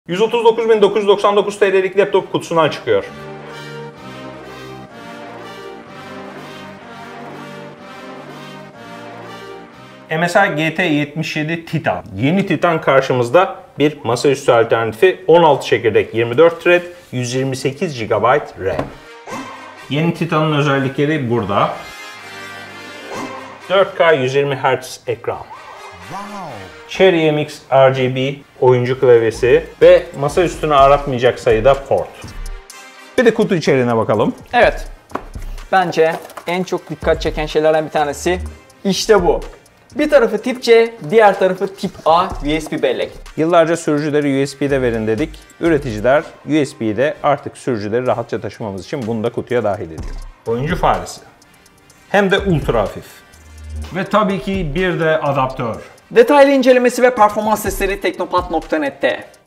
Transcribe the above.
139.999 TL'lik laptop kutusundan çıkıyor. MSI GT77 Titan. Yeni Titan karşımızda, bir masaüstü alternatifi, 16 çekirdek, 24 thread, 128 GB RAM. Yeni Titan'ın özellikleri burada. 4K 120 Hz ekran. Cherry MX RGB oyuncu klavyesi ve masa üstünü aratmayacak sayıda port. Bir de kutu içeriğine bakalım. Evet. Bence en çok dikkat çeken şeylerden bir tanesi işte bu. Bir tarafı tip C, diğer tarafı tip A USB bellek. Yıllarca sürücüleri USB'de verin dedik. Üreticiler USB'de artık sürücüleri rahatça taşımamız için bunu da kutuya dahil ediyor. Oyuncu faresi. Hem de ultra hafif. Ve tabii ki bir de adaptör. Detaylı incelemesi ve performans testleri Teknopat.net'te.